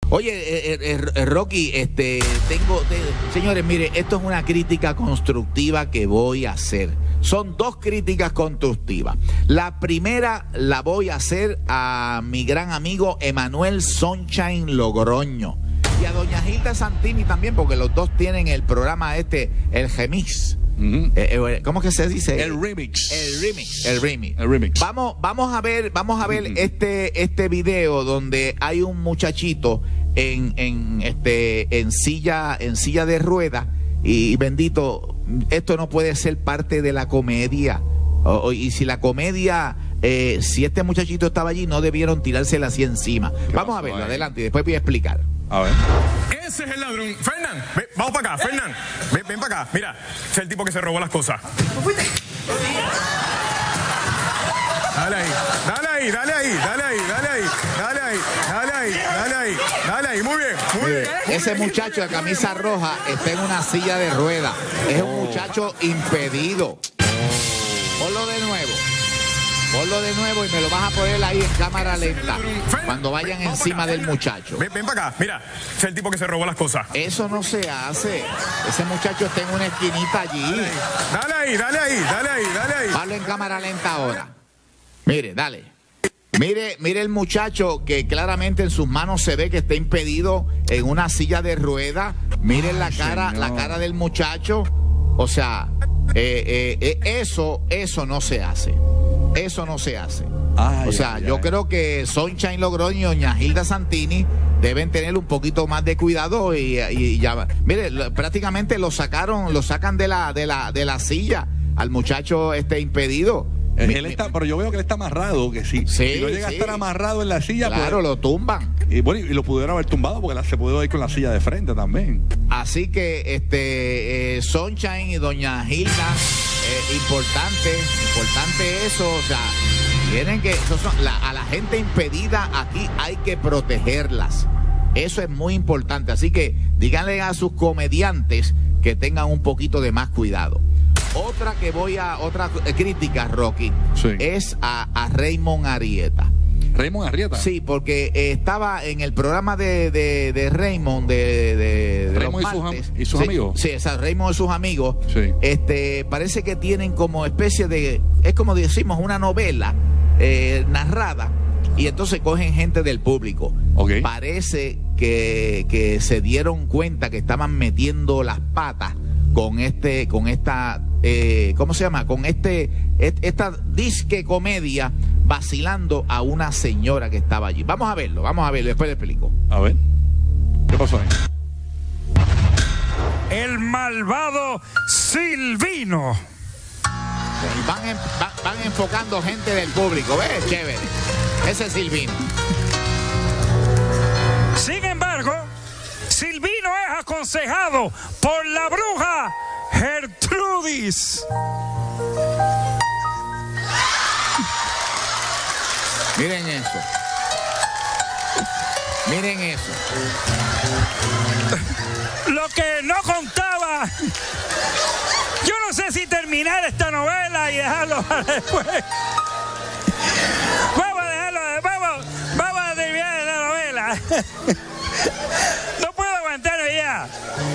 Oye, Rocky, señores, mire, esto es una crítica constructiva que voy a hacer. Son dos críticas constructivas. La primera la voy a hacer a mi gran amigo Emanuel Sunshine Logroño y a doña Gilda Santini también, porque los dos tienen el programa el Remix. ¿Cómo que se dice? El remix. El remix. Vamos a ver este video donde hay un muchachito en silla de ruedas y bendito, esto no puede ser parte de la comedia. Y si la comedia, si este muchachito estaba allí, no debieron tirársela así encima. Vamos a verlo, adelante, y después voy a explicar. A ver. Ese es el ladrón. Fernán, vamos para acá, Fernán. Ven para acá. Mira, ese es el tipo que se robó las cosas. Dale ahí. Muy bien. Ese muchacho de camisa roja está en una silla de ruedas. Es un muchacho impedido. Ponlo de nuevo y me lo vas a poner ahí en cámara lenta cuando vayan encima del muchacho. Ven para acá, mira, ese es el tipo que se robó las cosas. Eso no se hace. Ese muchacho está en una esquinita allí. Dale ahí. Ponlo en cámara lenta ahora. Mire, dale. Mire el muchacho que claramente en sus manos se ve que está impedido en una silla de ruedas. Miren la cara del muchacho. O sea, eso no se hace. Eso no se hace. Yo creo que Sunshine Logroño y doña Gilda Santini deben tener un poquito más de cuidado y ya. Mire, prácticamente lo sacan de la silla al muchacho impedido. Pero yo veo que él está amarrado, que si no llega a estar amarrado en la silla, claro, lo tumban. Y bueno, y lo pudieron haber tumbado porque se pudo ir con la silla de frente también. Así que Sunshine y doña Gilda, importante eso, o sea, tienen que, a la gente impedida aquí hay que protegerlas. Eso es muy importante. Así que díganle a sus comediantes que tengan un poquito de más cuidado. Otra crítica, Rocky, es a Raymond Arrieta. ¿Raymond Arrieta? Sí, porque estaba en el programa de Raymond de Raymond los martes. y sus amigos. Sí, Raymond y sus amigos. Sí. Parece que tienen como especie de, es como decimos, una novela narrada, y entonces cogen gente del público. Okay. Parece que se dieron cuenta que estaban metiendo las patas con esta ¿cómo se llama? Con esta disque comedia, vacilando a una señora que estaba allí. Vamos a verlo, después le explico. A ver, ¿qué pasó ahí? El malvado Silvino. Y van enfocando gente del público, ¿ves? Chévere. Ese es Silvino. Sin embargo, Silvino es aconsejado por la bruja Gertrudis. Miren eso. Lo que no contaba. Yo no sé si terminar esta novela y dejarlo para después. Vamos a terminar la novela. No puedo aguantarlo ya.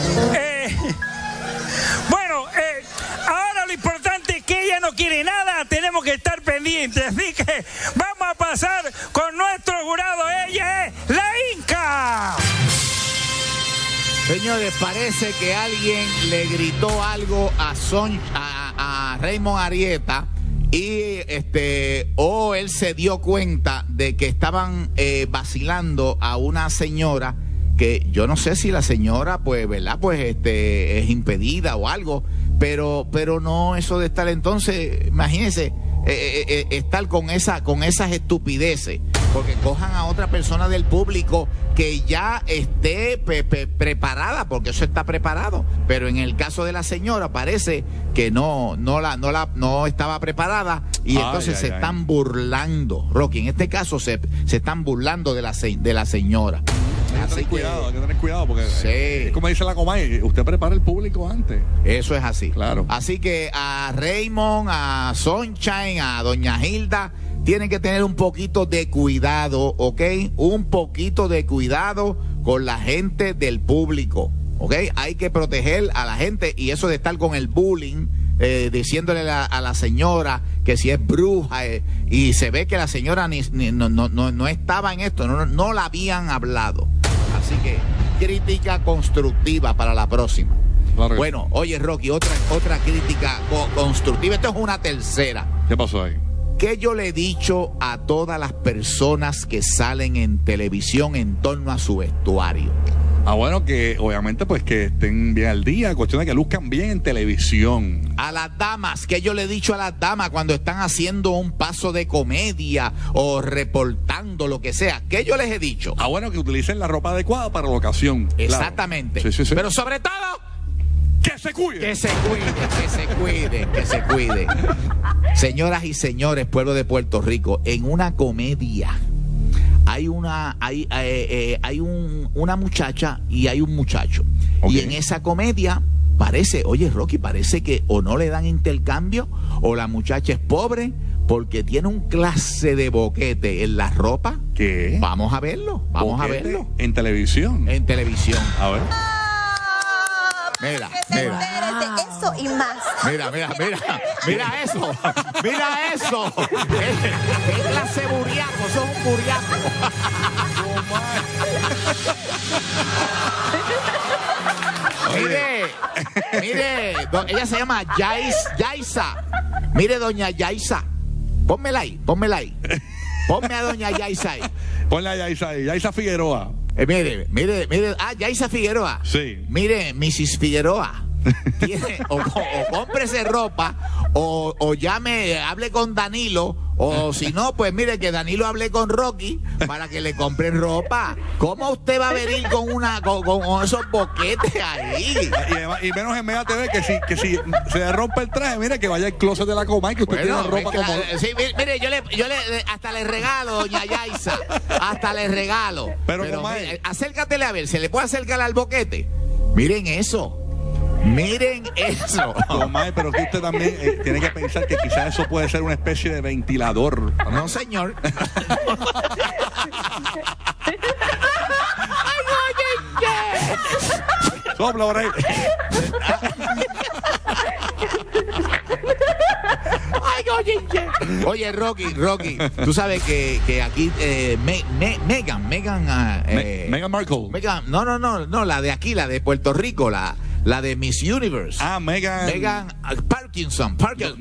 Ahora lo importante es que ella no quiere nada, tenemos que estar pendientes. Así que vamos a pasar con nuestro jurado. Ella es la Inca. Señores, parece que alguien le gritó algo a Raymond Arrieta y él se dio cuenta de que estaban vacilando a una señora que yo no sé si la señora, pues, ¿verdad? Pues es impedida o algo, pero no, eso de estar entonces, imagínense, estar con esas estupideces, porque cojan a otra persona del público que ya esté preparada, porque eso está preparado, pero en el caso de la señora parece que no estaba preparada y entonces se están burlando, Rocky, en este caso se están burlando de la señora. Hay que tener cuidado porque es como dice la Comay, usted prepara el público antes. Eso es así. Claro. Así que a Raymond, a Sunshine, a doña Gilda, tienen que tener un poquito de cuidado, ¿ok? Un poquito de cuidado con la gente del público, ¿ok? Hay que proteger a la gente, y eso de estar con el bullying, diciéndole a la señora que si es bruja, y se ve que la señora no estaba en esto, no la habían hablado. Así que crítica constructiva para la próxima. Claro. Bueno, oye, Rocky, otra crítica constructiva. Esto es una tercera. ¿Qué pasó ahí? ¿Qué yo le he dicho a todas las personas que salen en televisión en torno a su vestuario? Bueno, que obviamente pues que estén bien al día, cuestión de que luzcan bien en televisión. A las damas, ¿qué yo le he dicho a las damas cuando están haciendo un paso de comedia o reportando lo que sea? ¿Qué yo les he dicho? Bueno, que utilicen la ropa adecuada para la ocasión. Exactamente. Claro. Sí. Pero sobre todo, que se cuiden. Que se cuiden. Señoras y señores, pueblo de Puerto Rico, en una comedia hay una muchacha y hay un muchacho. Okay. Y en esa comedia parece, oye, Rocky, parece que o no le dan intercambio o la muchacha es pobre porque tiene un clase de boquete en la ropa. ¿Qué? Vamos a verlo, vamos a verlo. En televisión. En televisión. A ver. Mira. Eso y más. Mira eso. Mira eso. ¿Qué clase de buriaco? Eso es un buriaco. Mire, ella se llama Yaisa. Mire, doña Yaisa. Pónmela ahí. Ponme a doña Yaisa ahí. Ponle a Yaisa ahí. Yaisa Figueroa. Mire. Yaisa Figueroa. Sí. Mire, Mrs. Figueroa. O cómprese ropa, o hable con Danilo, o si no, pues mire que Danilo hable con Rocky para que le compren ropa. ¿Cómo usted va a venir con esos boquetes ahí? Y menos en Mega TV, que si se le rompe el traje, mire que vaya al closet de la Comay, que usted tiene ropa como... Sí, mire, yo le hasta le regalo, doña Yaisa, hasta le regalo. Pero mire, acércatele a ver, ¿se le puede acercar al boquete? Miren eso. Tomás, pero que usted también tiene que pensar que quizás eso puede ser una especie de ventilador. No, señor. Sopla por ahí. Oye, Rocky, tú sabes que aquí Meghan Markle. No, la de aquí, la de Puerto Rico, la de Miss Universe. Meghan Parkinson.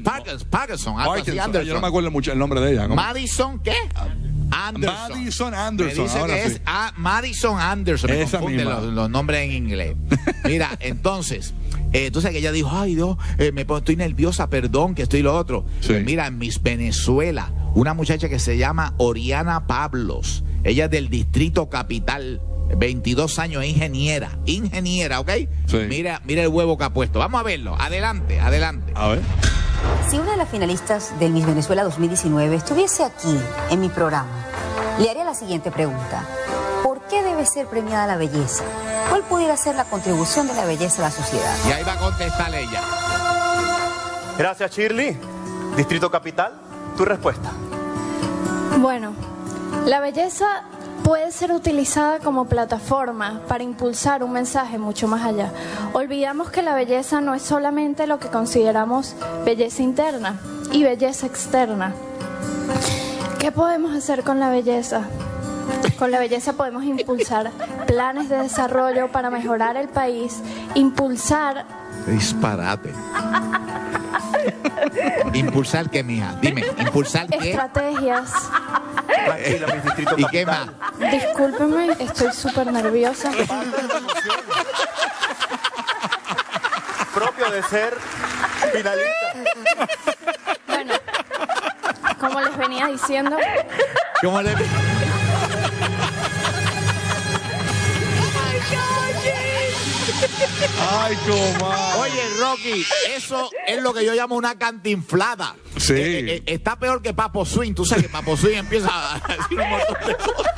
Yo no me acuerdo mucho el nombre de ella. Madison, ¿qué? Anderson. Me dice que es Madison Anderson. Me confunde los nombres en inglés. Mira, entonces, tú sabes que ella dijo, ay Dios, estoy nerviosa, perdón, que estoy lo otro. Sí. Pues mira, en Miss Venezuela, una muchacha que se llama Oriana Pablos. Ella es del Distrito Capital. 22 años, ingeniera, ¿ok? Sí. Mira el huevo que ha puesto. Vamos a verlo. Adelante. A ver. Si una de las finalistas del Miss Venezuela 2019 estuviese aquí en mi programa, le haría la siguiente pregunta. ¿Por qué debe ser premiada la belleza? ¿Cuál pudiera ser la contribución de la belleza a la sociedad? Y ahí va a contestar ella. Gracias, Shirley. Distrito Capital, tu respuesta. Bueno, la belleza puede ser utilizada como plataforma para impulsar un mensaje mucho más allá. Olvidamos que la belleza no es solamente lo que consideramos belleza interna y belleza externa. ¿Qué podemos hacer con la belleza? Con la belleza podemos impulsar planes de desarrollo para mejorar el país, impulsar... Disparate. ¿Impulsar qué, mija? Dime, ¿impulsar qué? Estrategias. Tranquila, mi Distrito ¿Y Capital. qué más? Discúlpeme, estoy súper nerviosa. Propio de ser finalista. Bueno, como les venía diciendo... ¿Cómo le... Ay, Tomás. Oye, Rocky, eso es lo que yo llamo una cantinflada. Sí. Está peor que Papo Swing. Tú sabes que Papo Swing empieza a decir un montón de cosas.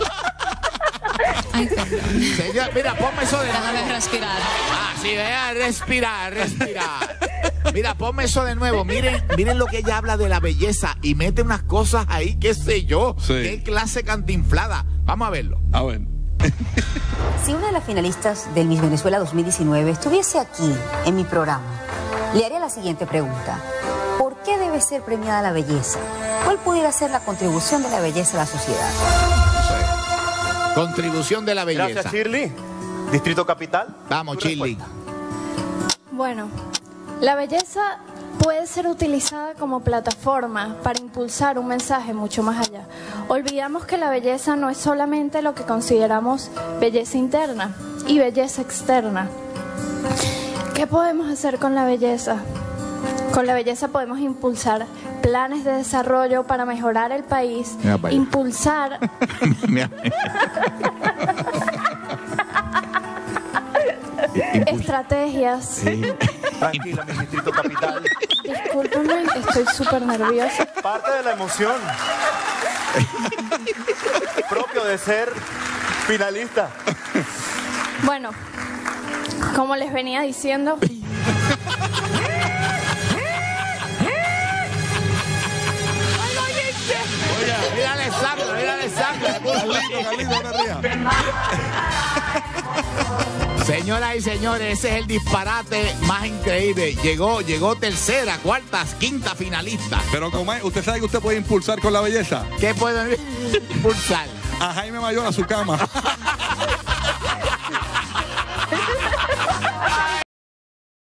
Señor, mira, ponme eso de nuevo. Déjame respirar. Sí, vea, respirar. Mira, ponme eso de nuevo. Miren lo que ella habla de la belleza y mete unas cosas ahí, qué sé yo. Sí. Qué clase cantinflada. Vamos a verlo. A ver. Si una de las finalistas del Miss Venezuela 2019 estuviese aquí, en mi programa, le haría la siguiente pregunta. ¿Por qué debe ser premiada la belleza? ¿Cuál pudiera ser la contribución de la belleza a la sociedad? Contribución de la belleza. Gracias, Shirley. Distrito Capital. Vamos, Shirley. Bueno, la belleza puede ser utilizada como plataforma para impulsar un mensaje mucho más allá. Olvidamos que la belleza no es solamente lo que consideramos belleza interna y belleza externa. ¿Qué podemos hacer con la belleza? Con la belleza podemos impulsar planes de desarrollo para mejorar el país, impulsar... estrategias. Sí. Tranquila, mi Distrito Capital. Discúlpenme, estoy súper nerviosa. Parte de la emoción. Propio de ser finalista. Bueno, como les venía diciendo... Mira Alessandra, mira Alessandra. Señoras y señores, ese es el disparate más increíble. Llegó tercera, cuarta, quinta finalista. Pero Comay, ¿usted sabe que usted puede impulsar con la belleza? ¿Qué puede impulsar? A Jaime Mayor a su cama.